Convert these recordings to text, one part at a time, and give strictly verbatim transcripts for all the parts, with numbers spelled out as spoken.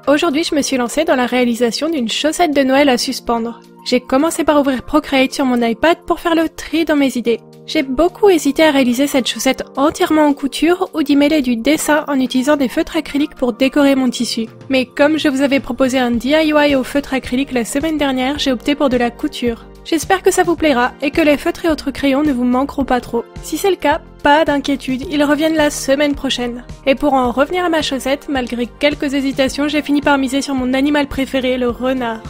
Aujourd'hui, je me suis lancée dans la réalisation d'une chaussette de Noël à suspendre. J'ai commencé par ouvrir Procreate sur mon iPad pour faire le tri dans mes idées. J'ai beaucoup hésité à réaliser cette chaussette entièrement en couture ou d'y mêler du dessin en utilisant des feutres acryliques pour décorer mon tissu. Mais comme je vous avais proposé un D I Y au feutre acrylique la semaine dernière, j'ai opté pour de la couture. J'espère que ça vous plaira et que les feutres et autres crayons ne vous manqueront pas trop. Si c'est le cas, pas d'inquiétude, ils reviennent la semaine prochaine. Et pour en revenir à ma chaussette, malgré quelques hésitations, j'ai fini par miser sur mon animal préféré, le renard.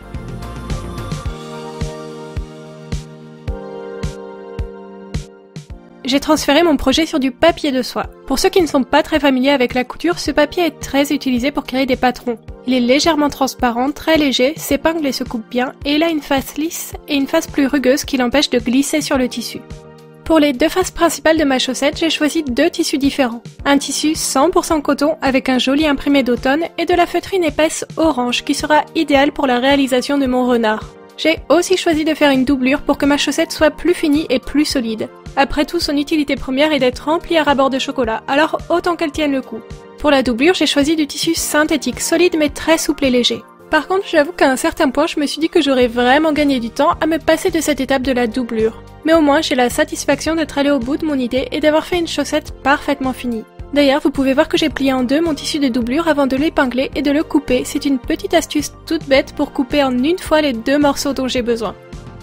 J'ai transféré mon projet sur du papier de soie. Pour ceux qui ne sont pas très familiers avec la couture, ce papier est très utilisé pour créer des patrons. Il est légèrement transparent, très léger, s'épingle et se coupe bien, et il a une face lisse et une face plus rugueuse qui l'empêche de glisser sur le tissu. Pour les deux faces principales de ma chaussette, j'ai choisi deux tissus différents. Un tissu cent pour cent coton avec un joli imprimé d'automne et de la feutrine épaisse orange qui sera idéale pour la réalisation de mon renard. J'ai aussi choisi de faire une doublure pour que ma chaussette soit plus finie et plus solide. Après tout, son utilité première est d'être remplie à ras-bord de chocolat, alors autant qu'elle tienne le coup. Pour la doublure, j'ai choisi du tissu synthétique, solide mais très souple et léger. Par contre, j'avoue qu'à un certain point, je me suis dit que j'aurais vraiment gagné du temps à me passer de cette étape de la doublure. Mais au moins, j'ai la satisfaction d'être allée au bout de mon idée et d'avoir fait une chaussette parfaitement finie. D'ailleurs, vous pouvez voir que j'ai plié en deux mon tissu de doublure avant de l'épingler et de le couper. C'est une petite astuce toute bête pour couper en une fois les deux morceaux dont j'ai besoin.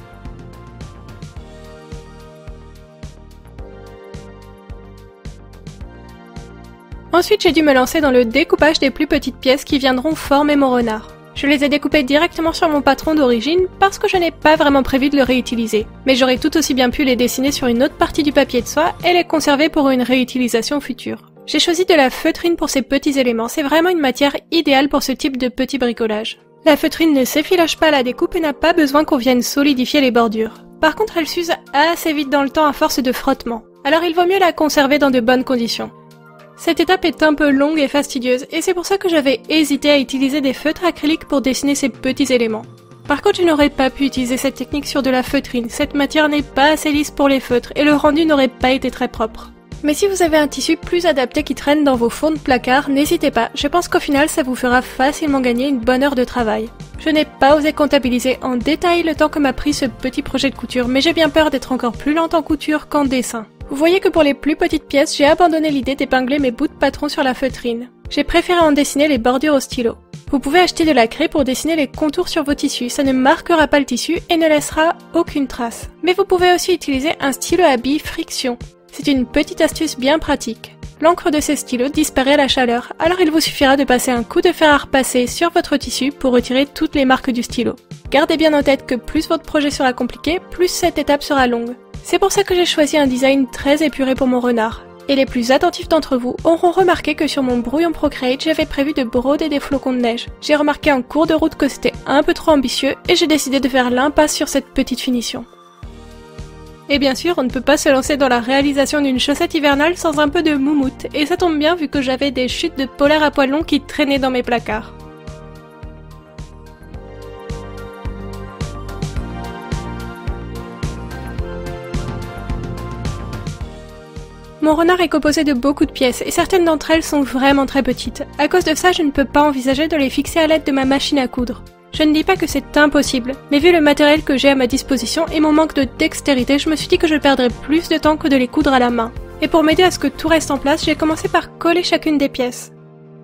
Ensuite, j'ai dû me lancer dans le découpage des plus petites pièces qui viendront former mon renard. Je les ai découpées directement sur mon patron d'origine parce que je n'ai pas vraiment prévu de le réutiliser. Mais j'aurais tout aussi bien pu les dessiner sur une autre partie du papier de soie et les conserver pour une réutilisation future. J'ai choisi de la feutrine pour ces petits éléments, c'est vraiment une matière idéale pour ce type de petit bricolage. La feutrine ne s'effiloche pas à la découpe et n'a pas besoin qu'on vienne solidifier les bordures. Par contre, elle s'use assez vite dans le temps à force de frottement. Alors il vaut mieux la conserver dans de bonnes conditions. Cette étape est un peu longue et fastidieuse, et c'est pour ça que j'avais hésité à utiliser des feutres acryliques pour dessiner ces petits éléments. Par contre, je n'aurais pas pu utiliser cette technique sur de la feutrine, cette matière n'est pas assez lisse pour les feutres, et le rendu n'aurait pas été très propre. Mais si vous avez un tissu plus adapté qui traîne dans vos fonds de placard, n'hésitez pas, je pense qu'au final ça vous fera facilement gagner une bonne heure de travail. Je n'ai pas osé comptabiliser en détail le temps que m'a pris ce petit projet de couture, mais j'ai bien peur d'être encore plus lente en couture qu'en dessin. Vous voyez que pour les plus petites pièces, j'ai abandonné l'idée d'épingler mes bouts de patron sur la feutrine. J'ai préféré en dessiner les bordures au stylo. Vous pouvez acheter de la craie pour dessiner les contours sur vos tissus, ça ne marquera pas le tissu et ne laissera aucune trace. Mais vous pouvez aussi utiliser un stylo à billes friction. C'est une petite astuce bien pratique. L'encre de ces stylos disparaît à la chaleur, alors il vous suffira de passer un coup de fer à repasser sur votre tissu pour retirer toutes les marques du stylo. Gardez bien en tête que plus votre projet sera compliqué, plus cette étape sera longue. C'est pour ça que j'ai choisi un design très épuré pour mon renard. Et les plus attentifs d'entre vous auront remarqué que sur mon brouillon Procreate, j'avais prévu de broder des flocons de neige. J'ai remarqué en cours de route que c'était un peu trop ambitieux et j'ai décidé de faire l'impasse sur cette petite finition. Et bien sûr, on ne peut pas se lancer dans la réalisation d'une chaussette hivernale sans un peu de moumoute, et ça tombe bien vu que j'avais des chutes de polaire à poils longs qui traînaient dans mes placards. Mon renard est composé de beaucoup de pièces, et certaines d'entre elles sont vraiment très petites. À cause de ça, je ne peux pas envisager de les fixer à l'aide de ma machine à coudre. Je ne dis pas que c'est impossible, mais vu le matériel que j'ai à ma disposition et mon manque de dextérité, je me suis dit que je perdrais plus de temps que de les coudre à la main. Et pour m'aider à ce que tout reste en place, j'ai commencé par coller chacune des pièces.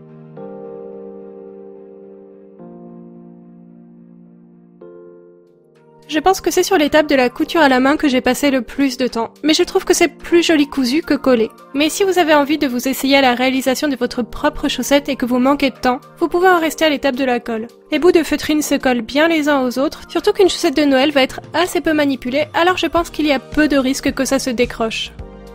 Je pense que c'est sur l'étape de la couture à la main que j'ai passé le plus de temps, mais je trouve que c'est plus joli cousu que collé. Mais si vous avez envie de vous essayer à la réalisation de votre propre chaussette et que vous manquez de temps, vous pouvez en rester à l'étape de la colle. Les bouts de feutrine se collent bien les uns aux autres, surtout qu'une chaussette de Noël va être assez peu manipulée, alors je pense qu'il y a peu de risques que ça se décroche.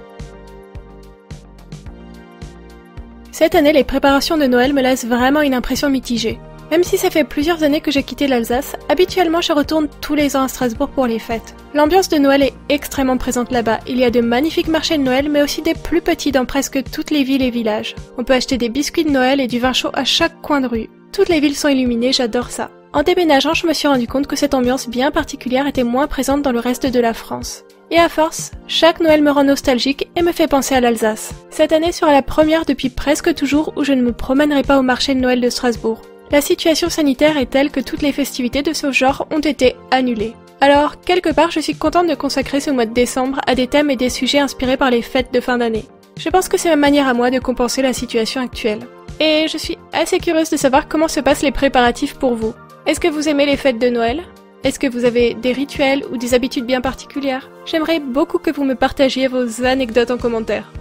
Cette année, les préparations de Noël me laissent vraiment une impression mitigée. Même si ça fait plusieurs années que j'ai quitté l'Alsace, habituellement je retourne tous les ans à Strasbourg pour les fêtes. L'ambiance de Noël est extrêmement présente là-bas, il y a de magnifiques marchés de Noël mais aussi des plus petits dans presque toutes les villes et villages. On peut acheter des biscuits de Noël et du vin chaud à chaque coin de rue. Toutes les villes sont illuminées, j'adore ça. En déménageant, je me suis rendu compte que cette ambiance bien particulière était moins présente dans le reste de la France. Et à force, chaque Noël me rend nostalgique et me fait penser à l'Alsace. Cette année sera la première depuis presque toujours où je ne me promènerai pas au marché de Noël de Strasbourg. La situation sanitaire est telle que toutes les festivités de ce genre ont été annulées. Alors, quelque part, je suis contente de consacrer ce mois de décembre à des thèmes et des sujets inspirés par les fêtes de fin d'année. Je pense que c'est ma manière à moi de compenser la situation actuelle. Et je suis assez curieuse de savoir comment se passent les préparatifs pour vous. Est-ce que vous aimez les fêtes de Noël ? Est-ce que vous avez des rituels ou des habitudes bien particulières ? J'aimerais beaucoup que vous me partagiez vos anecdotes en commentaire.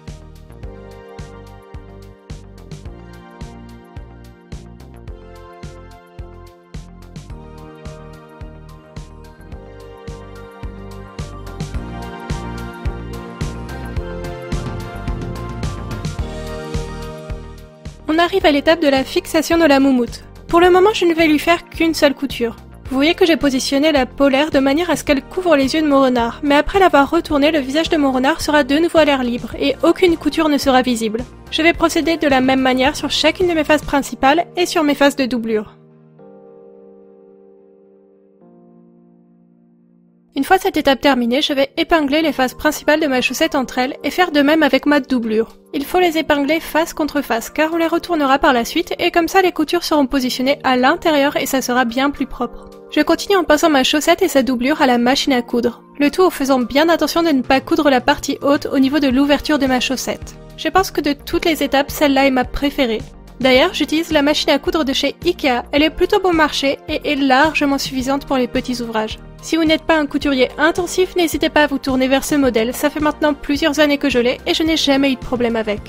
On arrive à l'étape de la fixation de la moumoute. Pour le moment, je ne vais lui faire qu'une seule couture. Vous voyez que j'ai positionné la polaire de manière à ce qu'elle couvre les yeux de mon renard, mais après l'avoir retournée, le visage de mon renard sera de nouveau à l'air libre et aucune couture ne sera visible. Je vais procéder de la même manière sur chacune de mes faces principales et sur mes faces de doublure. Une fois cette étape terminée, je vais épingler les faces principales de ma chaussette entre elles et faire de même avec ma doublure. Il faut les épingler face contre face car on les retournera par la suite et comme ça les coutures seront positionnées à l'intérieur et ça sera bien plus propre. Je continue en passant ma chaussette et sa doublure à la machine à coudre, le tout en faisant bien attention de ne pas coudre la partie haute au niveau de l'ouverture de ma chaussette. Je pense que de toutes les étapes, celle-là est ma préférée. D'ailleurs, j'utilise la machine à coudre de chez Ikea, elle est plutôt bon marché et est largement suffisante pour les petits ouvrages. Si vous n'êtes pas un couturier intensif, n'hésitez pas à vous tourner vers ce modèle, ça fait maintenant plusieurs années que je l'ai et je n'ai jamais eu de problème avec.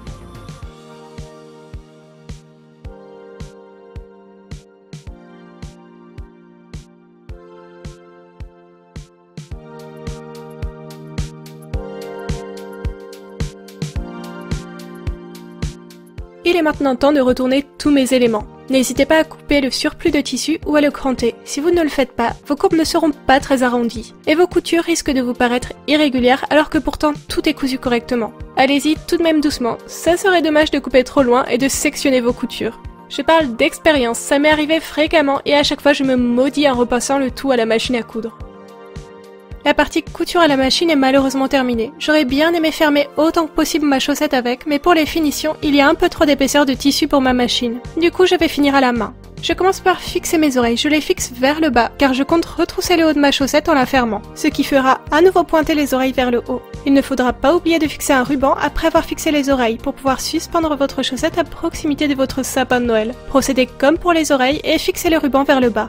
Il est maintenant temps de retourner tous mes éléments. N'hésitez pas à couper le surplus de tissu ou à le cranter. Si vous ne le faites pas, vos courbes ne seront pas très arrondies. Et vos coutures risquent de vous paraître irrégulières alors que pourtant tout est cousu correctement. Allez-y tout de même doucement, ça serait dommage de couper trop loin et de sectionner vos coutures. Je parle d'expérience, ça m'est arrivé fréquemment et à chaque fois je me maudis en repassant le tout à la machine à coudre. La partie couture à la machine est malheureusement terminée. J'aurais bien aimé fermer autant que possible ma chaussette avec, mais pour les finitions, il y a un peu trop d'épaisseur de tissu pour ma machine. Du coup, je vais finir à la main. Je commence par fixer mes oreilles, je les fixe vers le bas, car je compte retrousser le haut de ma chaussette en la fermant, ce qui fera à nouveau pointer les oreilles vers le haut. Il ne faudra pas oublier de fixer un ruban après avoir fixé les oreilles, pour pouvoir suspendre votre chaussette à proximité de votre sapin de Noël. Procédez comme pour les oreilles et fixez le ruban vers le bas.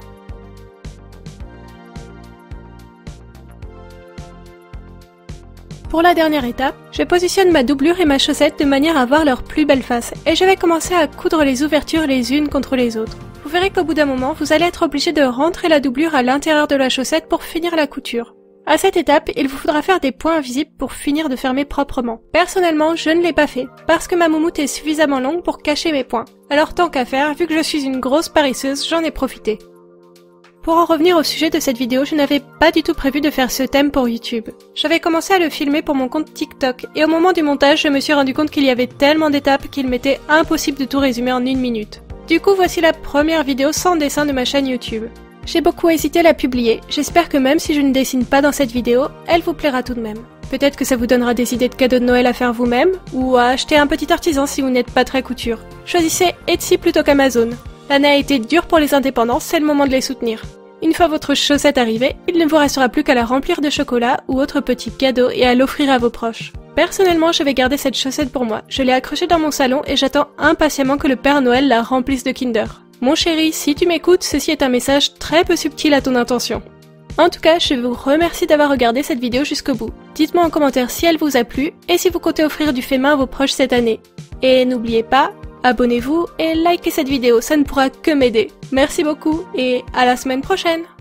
Pour la dernière étape, je positionne ma doublure et ma chaussette de manière à avoir leur plus belle face et je vais commencer à coudre les ouvertures les unes contre les autres. Vous verrez qu'au bout d'un moment, vous allez être obligé de rentrer la doublure à l'intérieur de la chaussette pour finir la couture. À cette étape, il vous faudra faire des points invisibles pour finir de fermer proprement. Personnellement, je ne l'ai pas fait, parce que ma moumoute est suffisamment longue pour cacher mes points. Alors tant qu'à faire, vu que je suis une grosse paresseuse, j'en ai profité. Pour en revenir au sujet de cette vidéo, je n'avais pas du tout prévu de faire ce thème pour YouTube. J'avais commencé à le filmer pour mon compte TikTok, et au moment du montage, je me suis rendu compte qu'il y avait tellement d'étapes qu'il m'était impossible de tout résumer en une minute. Du coup, voici la première vidéo sans dessin de ma chaîne YouTube. J'ai beaucoup hésité à la publier, j'espère que même si je ne dessine pas dans cette vidéo, elle vous plaira tout de même. Peut-être que ça vous donnera des idées de cadeaux de Noël à faire vous-même, ou à acheter un petit artisan si vous n'êtes pas très couture. Choisissez Etsy plutôt qu'Amazon. L'année a été dure pour les indépendants, c'est le moment de les soutenir. Une fois votre chaussette arrivée, il ne vous restera plus qu'à la remplir de chocolat ou autre petit cadeau et à l'offrir à vos proches. Personnellement, je vais garder cette chaussette pour moi. Je l'ai accrochée dans mon salon et j'attends impatiemment que le Père Noël la remplisse de Kinder. Mon chéri, si tu m'écoutes, ceci est un message très peu subtil à ton intention. En tout cas, je vous remercie d'avoir regardé cette vidéo jusqu'au bout. Dites-moi en commentaire si elle vous a plu et si vous comptez offrir du fait main à vos proches cette année. Et n'oubliez pas, abonnez-vous et likez cette vidéo, ça ne pourra que m'aider. Merci beaucoup et à la semaine prochaine!